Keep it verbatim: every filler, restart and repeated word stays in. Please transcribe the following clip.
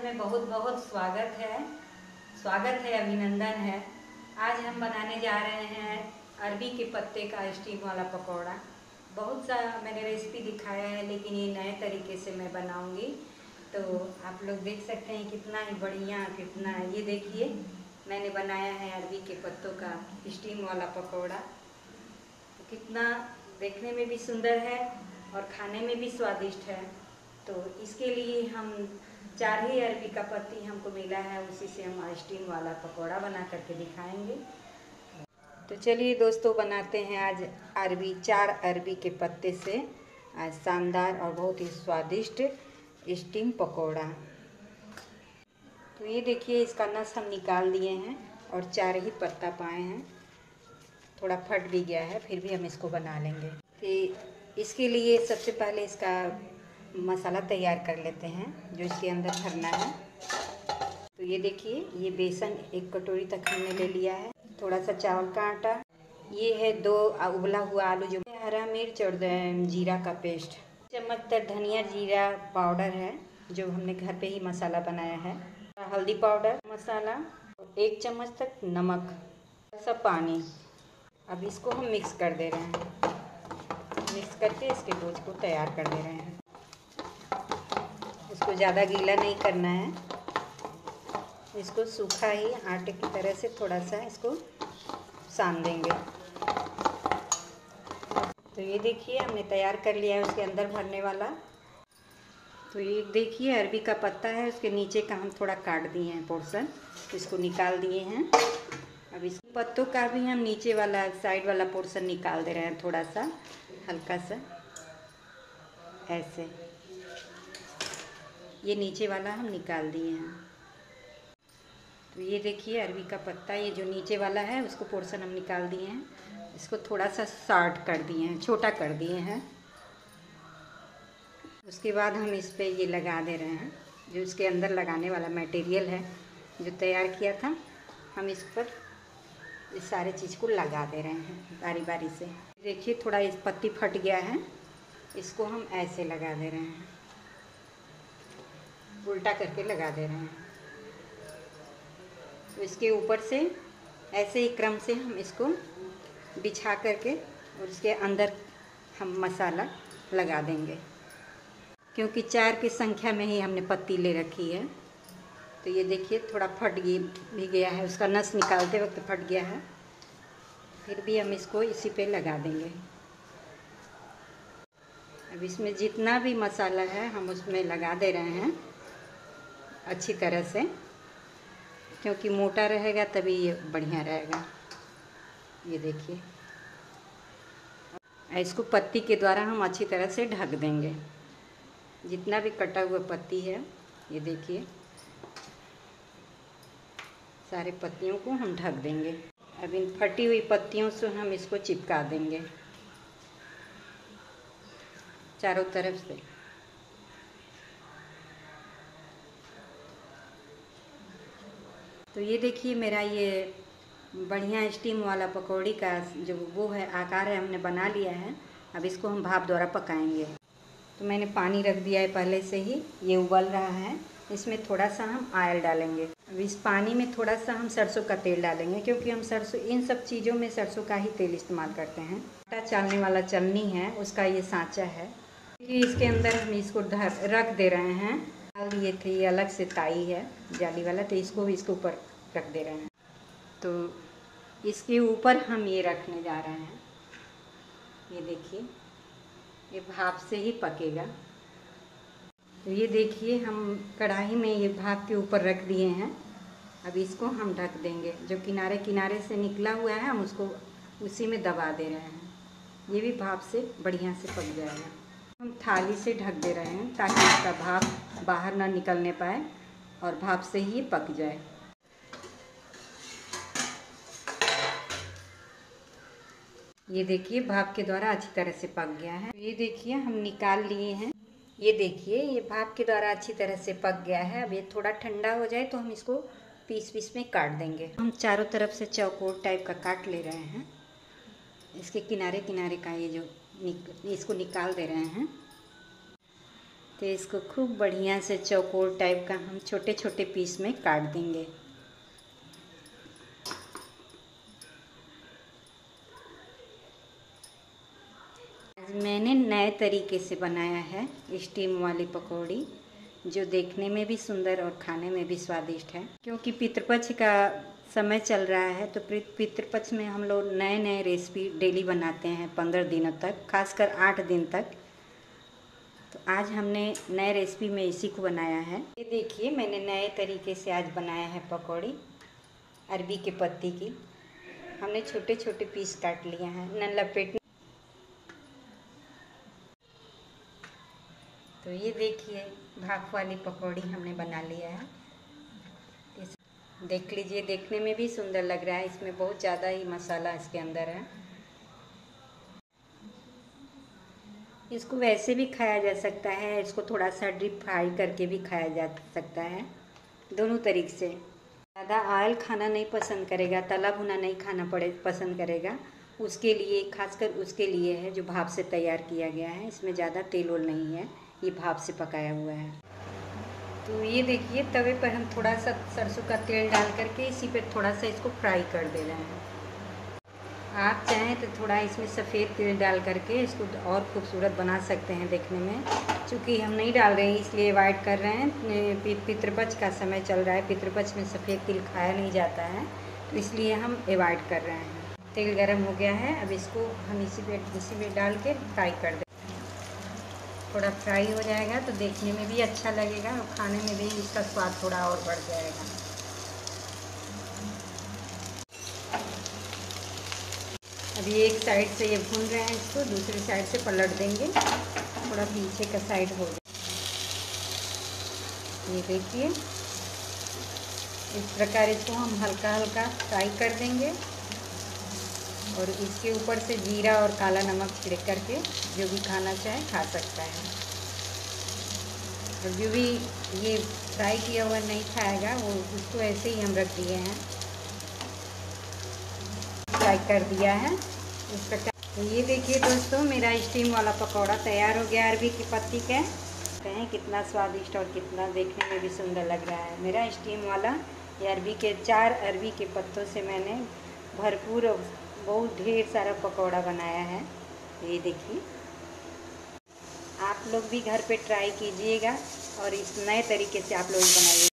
में बहुत बहुत स्वागत है स्वागत है अभिनंदन है। आज हम बनाने जा रहे हैं अरबी के पत्ते का स्टीम वाला पकौड़ा। बहुत सा मैंने रेसिपी दिखाया है, लेकिन ये नए तरीके से मैं बनाऊंगी, तो आप लोग देख सकते हैं कितना ही बढ़िया, कितना ये देखिए मैंने बनाया है अरबी के पत्तों का स्टीम वाला पकौड़ा। तो कितना देखने में भी सुंदर है और खाने में भी स्वादिष्ट है। तो इसके लिए हम चार ही अरबी का पत्ती हमको मिला है, उसी से हम स्टीम वाला पकौड़ा बना करके दिखाएंगे। तो चलिए दोस्तों, बनाते हैं आज अरबी चार अरबी के पत्ते से आज शानदार और बहुत ही स्वादिष्ट स्टीम पकौड़ा। तो ये देखिए, इसका नस हम निकाल दिए हैं और चार ही पत्ता पाए हैं, थोड़ा फट भी गया है, फिर भी हम इसको बना लेंगे। तो इसके लिए सबसे पहले इसका मसाला तैयार कर लेते हैं जो इसके अंदर भरना है। तो ये देखिए, ये बेसन एक कटोरी तक हमने ले लिया है, थोड़ा सा चावल का आटा, ये है दो उबला हुआ आलू, जो हरा मिर्च और जीरा का पेस्ट, चम्मच तक धनिया जीरा पाउडर है जो हमने घर पे ही मसाला बनाया है, हल्दी पाउडर मसाला, एक चम्मच तक नमक, सब पानी। अब इसको हम मिक्स कर दे रहे हैं, मिक्स करके इसके डोज को तैयार कर दे रहे हैं। इसको ज़्यादा गीला नहीं करना है, इसको सूखा ही आटे की तरह से थोड़ा सा इसको सान देंगे। तो ये देखिए हमने तैयार कर लिया है उसके अंदर भरने वाला। तो ये देखिए अरबी का पत्ता है, उसके नीचे का हम थोड़ा काट दिए हैं पोर्शन, इसको निकाल दिए हैं। अब इस पत्तों का भी हम नीचे वाला साइड वाला पोर्शन निकाल दे रहे हैं, थोड़ा सा हल्का सा ऐसे, ये नीचे वाला हम निकाल दिए हैं। तो ये देखिए अरबी का पत्ता, ये जो नीचे वाला है उसको पोर्शन हम निकाल दिए हैं, इसको थोड़ा सा शॉर्ट कर दिए हैं, छोटा कर दिए हैं। उसके बाद हम इस पे ये लगा दे रहे हैं, जो इसके अंदर लगाने वाला मटेरियल है जो तैयार किया था, हम इस पर इस सारे चीज़ को लगा दे रहे हैं बारी बारी से। देखिए थोड़ा इस पत्ती फट गया है, इसको हम ऐसे लगा दे रहे हैं, उल्टा करके लगा दे रहे हैं। तो इसके ऊपर से ऐसे ही क्रम से हम इसको बिछा करके और इसके अंदर हम मसाला लगा देंगे, क्योंकि चार की संख्या में ही हमने पत्ती ले रखी है। तो ये देखिए थोड़ा फट भी गया है, उसका नस निकालते वक्त फट गया है, फिर भी हम इसको इसी पे लगा देंगे। अब इसमें जितना भी मसाला है हम उसमें लगा दे रहे हैं अच्छी तरह से, क्योंकि मोटा रहेगा तभी ये बढ़िया रहेगा। ये देखिए, इसको पत्ती के द्वारा हम अच्छी तरह से ढक देंगे, जितना भी कटा हुआ पत्ती है। ये देखिए सारे पत्तियों को हम ढक देंगे। अब इन फटी हुई पत्तियों से हम इसको चिपका देंगे चारों तरफ से। तो ये देखिए मेरा ये बढ़िया स्टीम वाला पकौड़ी का जो वो है आकार है, हमने बना लिया है। अब इसको हम भाप द्वारा पकाएंगे। तो मैंने पानी रख दिया है पहले से ही, ये उबल रहा है, इसमें थोड़ा सा हम ऑयल डालेंगे। अब इस पानी में थोड़ा सा हम सरसों का तेल डालेंगे, क्योंकि हम सरसों इन सब चीज़ों में सरसों का ही तेल इस्तेमाल करते हैं। आटा चालने वाला चलनी है, उसका ये सांचा है कि इसके अंदर हम इसको रख दे रहे हैं। डाल दिए थे, ये अलग से ताई है जाली वाला, तो इसको भी इसके ऊपर रख दे रहे हैं। तो इसके ऊपर हम ये रखने जा रहे हैं। ये देखिए ये भाप से ही पकेगा। तो ये देखिए हम कढ़ाई में ये भाप के ऊपर रख दिए हैं। अब इसको हम ढक देंगे, जो किनारे किनारे से निकला हुआ है हम उसको उसी में दबा दे रहे हैं, ये भी भाप से बढ़िया से पक जाएगा। हम थाली से ढक दे रहे हैं ताकि इसका भाप बाहर ना निकलने पाए और भाप से ही पक जाए। ये देखिए भाप के द्वारा अच्छी तरह से पक गया है। ये देखिए हम निकाल लिए हैं। ये देखिए ये भाप के द्वारा अच्छी तरह से पक गया है। अब ये थोड़ा ठंडा हो जाए तो हम इसको पीस पीस में काट देंगे। हम चारों तरफ से चौकोर टाइप का काट ले रहे हैं, इसके किनारे किनारे का ये जो निक, इसको निकाल दे रहे हैं। तो इसको खूब बढ़िया से चौकोर टाइप का हम छोटे छोटे पीस में काट देंगे। आज मैंने नए तरीके से बनाया है स्टीम वाली पकौड़ी, जो देखने में भी सुंदर और खाने में भी स्वादिष्ट है। क्योंकि पितृपक्ष का समय चल रहा है, तो पितृपक्ष में हम लोग नए नए रेसिपी डेली बनाते हैं पंद्रह दिनों तक, खासकर आठ दिन तक। तो आज हमने नए रेसिपी में इसी को बनाया है। ये देखिए, मैंने नए तरीके से आज बनाया है पकौड़ी अरबी के पत्ती की। हमने छोटे छोटे पीस काट लिए हैं, न लपेटने। तो ये देखिए, भाप वाली पकौड़ी हमने बना लिया है। इस देख लीजिए, देखने में भी सुंदर लग रहा है। इसमें बहुत ज़्यादा ही मसाला इसके अंदर है। इसको वैसे भी खाया जा सकता है, इसको थोड़ा सा डीप फ्राई करके भी खाया जा सकता है, दोनों तरीके से। ज़्यादा ऑयल खाना नहीं पसंद करेगा, तला भुना नहीं खाना पड़े पसंद करेगा, उसके लिए, खासकर उसके लिए है जो भाप से तैयार किया गया है। इसमें ज़्यादा तेल वोल नहीं है, ये भाप से पकाया हुआ है। तो ये देखिए, तवे पर हम थोड़ा सा सरसों का तेल डाल करके इसी पर थोड़ा सा इसको फ्राई कर दे रहे हैं। आप चाहें तो थोड़ा इसमें सफ़ेद तिल डाल करके इसको और खूबसूरत बना सकते हैं देखने में। चूँकि हम नहीं डाल रहे हैं इसलिए अवॉइड कर रहे हैं। पितृपक्ष का समय चल रहा है, पितृपक्ष में सफ़ेद तिल खाया नहीं जाता है, तो इसलिए हम अवॉइड कर रहे हैं। तेल गरम हो गया है, अब इसको हम इसी पे इसी में डाल के फ्राई कर दें। थोड़ा फ्राई हो जाएगा तो देखने में भी अच्छा लगेगा और खाने में भी इसका स्वाद थोड़ा और बढ़ जाएगा। अभी एक साइड से ये भून रहे हैं, इसको दूसरी साइड से पलट देंगे, थोड़ा पीछे का साइड हो जाए। ये देखिए, इस प्रकार इसको हम हल्का हल्का फ्राई कर देंगे और इसके ऊपर से जीरा और काला नमक छिड़क करके जो भी खाना चाहे खा सकता है। और जो भी ये फ्राई किया हुआ नहीं खाएगा वो उसको ऐसे ही हम रख दिए हैं, फ्राई कर दिया है इस प्रकार। तो ये देखिए दोस्तों, मेरा स्टीम वाला पकौड़ा तैयार हो गया अरबी की पत्ती का। कहें कितना स्वादिष्ट और कितना देखने में भी सुंदर लग रहा है। मेरा स्टीम वाला ये अरबी के चार अरबी के पत्तों से मैंने भरपूर बहुत ढेर सारा पकौड़ा बनाया है। ये देखिए, आप लोग भी घर पे ट्राई कीजिएगा और इस नए तरीके से आप लोग बनाइए।